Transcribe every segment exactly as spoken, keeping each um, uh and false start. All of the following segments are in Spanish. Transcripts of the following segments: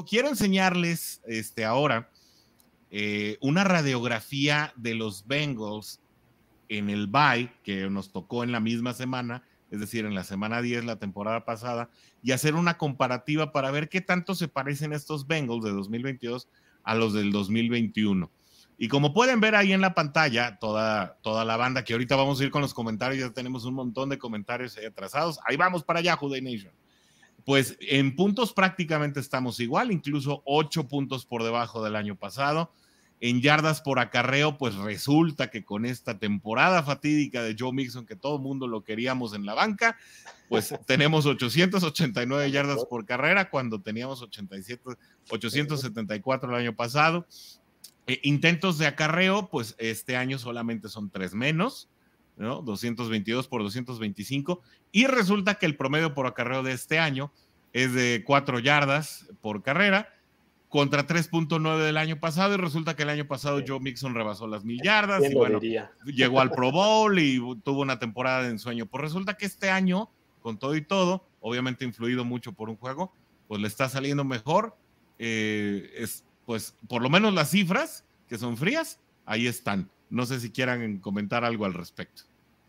Paco, quiero enseñarles este, ahora eh, una radiografía de los Bengals en el bye que nos tocó en la misma semana, es decir, en la semana diez, la temporada pasada, y hacer una comparativa para ver qué tanto se parecen estos Bengals de dos mil veintidós a los del dos mil veintiuno. Y como pueden ver ahí en la pantalla, toda, toda la banda, que ahorita vamos a ir con los comentarios, ya tenemos un montón de comentarios atrasados, ahí vamos para allá, Juday Nation. Pues en puntos prácticamente estamos igual, incluso ocho puntos por debajo del año pasado. En yardas por acarreo, pues resulta que con esta temporada fatídica de Joe Mixon, que todo el mundo lo queríamos en la banca, pues tenemos ochocientas ochenta y nueve yardas por carrera cuando teníamos ochenta y siete, ochocientas setenta y cuatro el año pasado. Eh, intentos de acarreo, pues este año solamente son tres menos, ¿no? doscientos veintidós por doscientos veinticinco, y resulta que el promedio por acarreo de este año es de cuatro yardas por carrera, contra tres punto nueve del año pasado, y resulta que el año pasado sí. Joe Mixon rebasó las mil yardas, y bueno, diría? llegó al Pro Bowl y tuvo una temporada de ensueño. Pues resulta que este año, con todo y todo, obviamente influido mucho por un juego, pues le está saliendo mejor, eh, es, pues por lo menos las cifras, que son frías, ahí están. No sé si quieran comentar algo al respecto.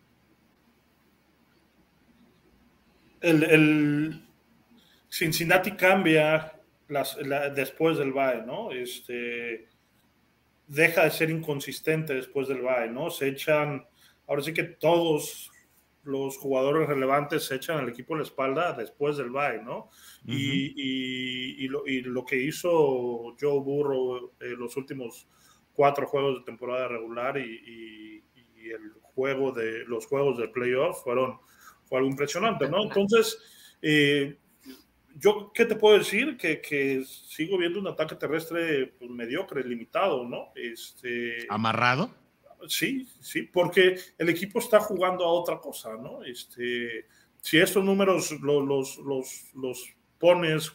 El, el Cincinnati cambia las, la, después del bye, ¿no? Este, deja de ser inconsistente después del bye, ¿no? Se echan, ahora sí que todos los jugadores relevantes se echan al equipo a la espalda después del bye, ¿no? Uh-huh. y, y, y, lo, y lo que hizo Joe Burrow en los últimos cuatro juegos de temporada regular y, y, y el juego de los juegos de playoff fueron fue algo impresionante, ¿no? Entonces, eh, yo, ¿qué te puedo decir? Que, que sigo viendo un ataque terrestre pues, mediocre, limitado, ¿no? Este, ¿Amarrado? Sí, sí, porque el equipo está jugando a otra cosa, ¿no? Este, si estos números los, los, los, los pones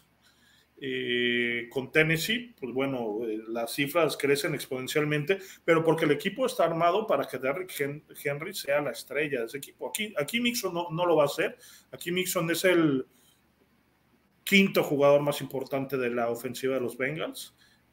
eh, con Tennessee, pues bueno, eh, las cifras crecen exponencialmente, pero porque el equipo está armado para que Derrick Henry sea la estrella de ese equipo. Aquí, aquí Mixon no, no lo va a hacer. Aquí Mixon es el quinto jugador más importante de la ofensiva de los Bengals,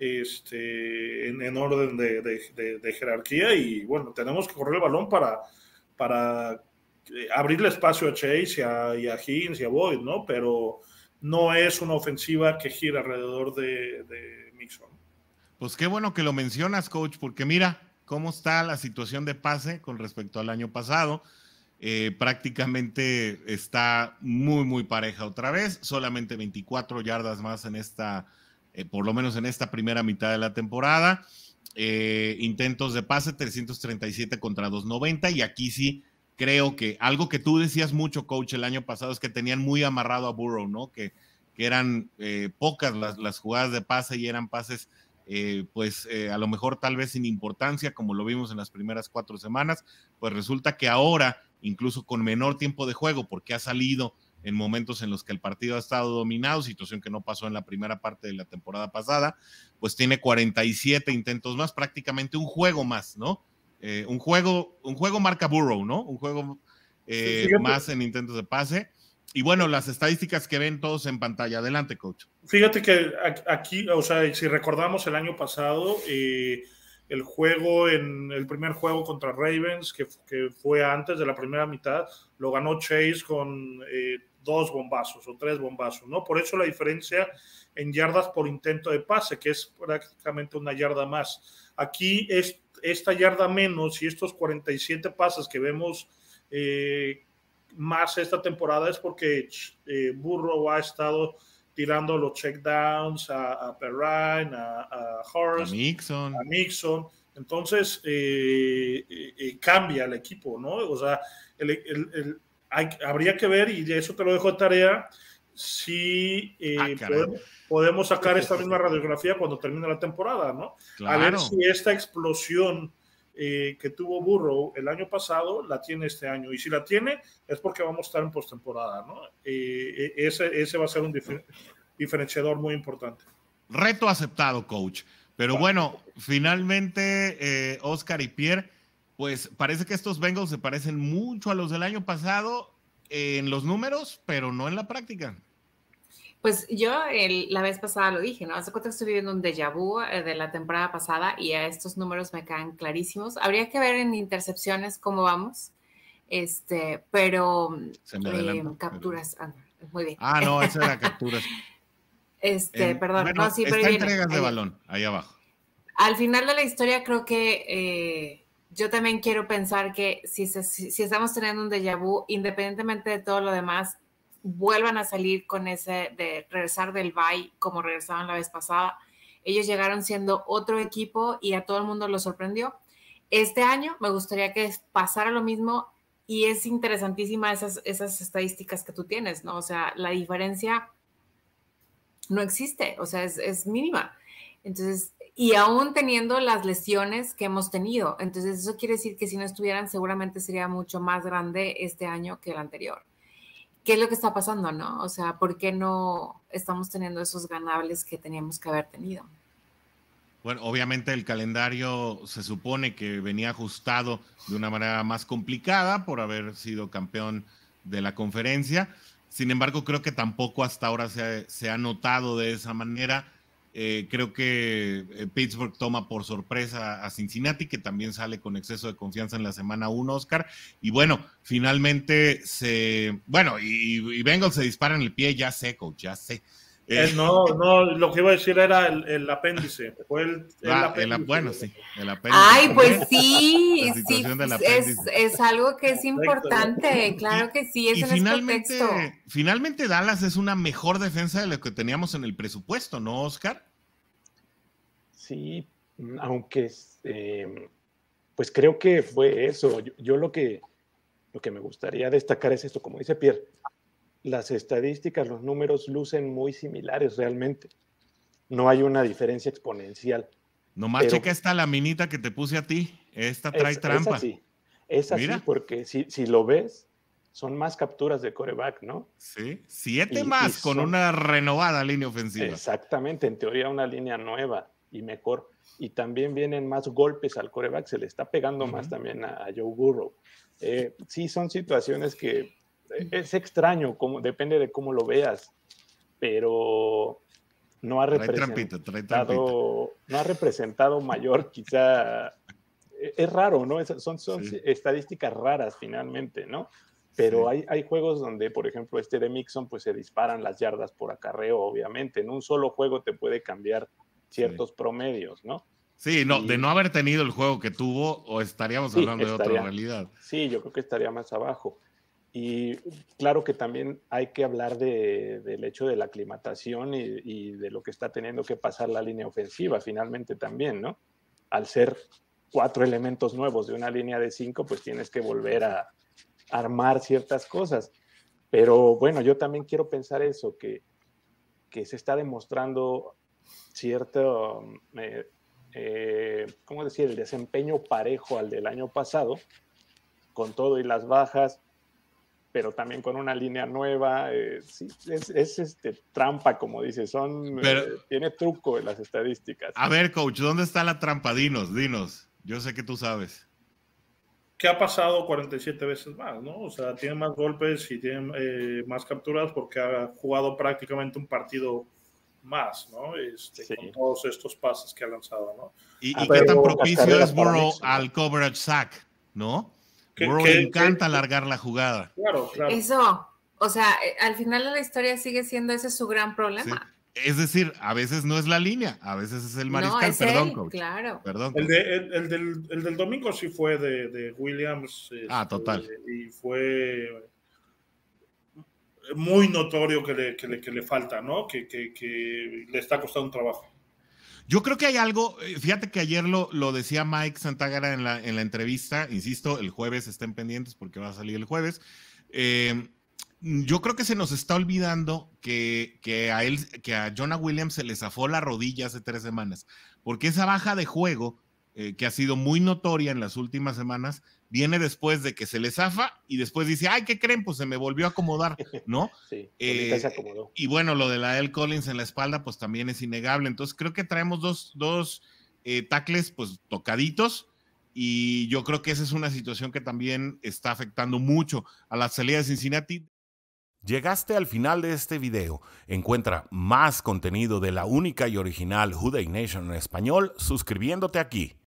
este, en, en orden de, de, de, de jerarquía, y bueno, tenemos que correr el balón para, para abrirle espacio a Chase y a, y a Higgins y a Boyd, ¿no? Pero no es una ofensiva que gira alrededor de, de Mixon. Pues qué bueno que lo mencionas, coach, porque mira cómo está la situación de pase con respecto al año pasado. Eh, prácticamente está muy, muy pareja otra vez, solamente veinticuatro yardas más en esta, eh, por lo menos en esta primera mitad de la temporada. Eh, intentos de pase, trescientos treinta y siete contra doscientos noventa, y aquí sí creo que algo que tú decías mucho, coach, el año pasado es que tenían muy amarrado a Burrow, ¿no? Que, que eran eh, pocas las, las jugadas de pase y eran pases Eh, pues eh, a lo mejor tal vez sin importancia, como lo vimos en las primeras cuatro semanas. Pues resulta que ahora, incluso con menor tiempo de juego, porque ha salido en momentos en los que el partido ha estado dominado, situación que no pasó en la primera parte de la temporada pasada, pues tiene cuarenta y siete intentos más, prácticamente un juego más, ¿no? Eh, un juego, un juego marca Burrow, ¿no? Un juego eh, sí, más en intentos de pase. Y bueno, las estadísticas que ven todos en pantalla. Adelante, coach. Fíjate que aquí, o sea, si recordamos el año pasado, eh, el juego, en el primer juego contra Ravens, que, que fue antes de la primera mitad, lo ganó Chase con eh, dos bombazos o tres bombazos, ¿no? Por eso la diferencia en yardas por intento de pase, que es prácticamente una yarda más. Aquí es esta yarda menos y estos cuarenta y siete pases que vemos eh, más esta temporada es porque eh, Burrow ha estado tirando los checkdowns a, a Perrine, a, a Hurst, a Mixon. a Mixon. Entonces eh, eh, cambia el equipo, ¿no? O sea, el, el, el, hay, habría que ver, y eso te lo dejo de tarea, si eh, ah, podemos, podemos sacar esta misma radiografía cuando termine la temporada, ¿no? Claro. A ver si esta explosión Eh, que tuvo Burrow el año pasado la tiene este año, y si la tiene es porque vamos a estar en postemporada, ¿no? Eh, ese, ese va a ser un difer diferenciador muy importante. Reto aceptado, coach. Pero bueno, finalmente eh, Oscar y Pierre, pues parece que estos Bengals se parecen mucho a los del año pasado en los números, pero no en la práctica. Pues yo el, la vez pasada lo dije, ¿no? Hace cuenta que estoy viviendo un déjà vu eh, de la temporada pasada y a estos números me quedan clarísimos. Habría que ver en intercepciones cómo vamos, este, pero Se me eh, adelantó, capturas, pero... ah, muy bien. Ah, no, esa era capturas. Este, En, perdón, bueno, no, sí, pero está viene. entregas de Ahí, balón, ahí abajo. al final de la historia creo que eh, yo también quiero pensar que si, se, si, si estamos teniendo un déjà vu, independientemente de todo lo demás, vuelvan a salir con ese de regresar del bye como regresaban la vez pasada. Ellos llegaron siendo otro equipo y a todo el mundo lo sorprendió. Este año me gustaría que pasara lo mismo y es interesantísima esas, esas estadísticas que tú tienes, ¿no? O sea, la diferencia no existe, o sea, es, es mínima. Entonces, y aún teniendo las lesiones que hemos tenido. Entonces, eso quiere decir que si no estuvieran, seguramente sería mucho más grande este año que el anterior. ¿Qué es lo que está pasando, no? O sea, ¿por qué no estamos teniendo esos ganables que teníamos que haber tenido? Bueno, obviamente el calendario se supone que venía ajustado de una manera más complicada por haber sido campeón de la conferencia. Sin embargo, creo que tampoco hasta ahora se ha, se ha notado de esa manera. Eh, creo que eh, Pittsburgh toma por sorpresa a Cincinnati, que también sale con exceso de confianza en la semana uno, Oscar. Y bueno, finalmente se... Bueno, y, y Bengals se dispara en el pie, ya sé, coach, ya sé. Eh, no, no, lo que iba a decir era el, el apéndice. Fue el, el Ah, apéndice. el, bueno, sí, el apéndice. Ay, pues también. sí, La sí, situación del es, apéndice. es algo que es Perfecto. importante, claro que sí, Y ese no es finalmente, pretexto. finalmente Dallas es una mejor defensa de lo que teníamos en el presupuesto, ¿no, Oscar? Sí, aunque eh, pues creo que fue eso. Yo, yo lo que lo que me gustaría destacar es esto, como dice Pierre, las estadísticas, los números lucen muy similares realmente. No hay una diferencia exponencial. Nomás pero checa esta laminita que te puse a ti. Esta trae es, trampa. Es así, es así Mira. porque si, si lo ves, son más capturas de quarterback, ¿no? Sí, siete Y, más y con son, una renovada línea ofensiva. Exactamente, en teoría una línea nueva y mejor. Y también vienen más golpes al quarterback, se le está pegando uh-huh. más también a, a Joe Burrow. Eh, sí, son situaciones que es extraño, como, depende de cómo lo veas, pero no ha trae representado, trampita, trae trampita. No ha representado mayor, quizá. Es raro, ¿no? Es, son son sí. estadísticas raras finalmente, ¿no? Pero sí. hay, hay juegos donde, por ejemplo, este de Mixon, pues se disparan las yardas por acarreo, obviamente. En un solo juego te puede cambiar ciertos sí. promedios, ¿no? Sí, no, y, de no haber tenido el juego que tuvo, o estaríamos sí, hablando estaría, de otra realidad. Sí, yo creo que estaría más abajo. Y claro que también hay que hablar de, del hecho de la aclimatación y, y de lo que está teniendo que pasar la línea ofensiva, finalmente también, ¿no? Al ser cuatro elementos nuevos de una línea de cinco, pues tienes que volver a armar ciertas cosas. Pero bueno, yo también quiero pensar eso, que, que se está demostrando cierto, eh, eh, ¿cómo decir?, el desempeño parejo al del año pasado, con todo y las bajas, pero también con una línea nueva. Eh, sí, es, es este, trampa, como dice, son, pero, eh, tiene truco en las estadísticas. A ver, coach, ¿dónde está la trampa? Dinos, dinos. Yo sé que tú sabes. ¿Qué ha pasado cuarenta y siete veces más, no? O sea, tiene más golpes y tiene eh, más capturas porque ha jugado prácticamente un partido más, ¿no? Este, sí. Con todos estos pases que ha lanzado, ¿no? ¿Y, y qué tan propicio es Burrow Nixon, al coverage sack, no? Burrow le encanta alargar la jugada. Claro, claro. Eso, o sea, al final de la historia sigue siendo ese su gran problema. Sí. Es decir, a veces no es la línea, a veces es el mariscal. No, es Perdón, él, coach. Claro. Perdón, coach. El, de, el, el, del, el del domingo sí fue de, de Williams. Ah, este, total. Y fue muy notorio que le, que le, que le falta, ¿no? Que, que, que le está costando un trabajo. Yo creo que hay algo, fíjate que ayer lo, lo decía Mike Santagara en la, en la entrevista, insisto, el jueves estén pendientes porque va a salir el jueves. Eh, yo creo que se nos está olvidando que, que, a él, que a Jonah Williams se le zafó la rodilla hace tres semanas, porque esa baja de juego, eh, que ha sido muy notoria en las últimas semanas, viene después de que se le zafa y después dice, ay, ¿qué creen? Pues se me volvió a acomodar, ¿no? Sí, eh, se acomodó. Y bueno, lo de la L. Collins en la espalda, pues también es innegable. Entonces creo que traemos dos, dos eh, tackles, pues tocaditos, y yo creo que esa es una situación que también está afectando mucho a la salida de Cincinnati. Llegaste al final de este video. Encuentra más contenido de la única y original Who Dey Nation en español suscribiéndote aquí.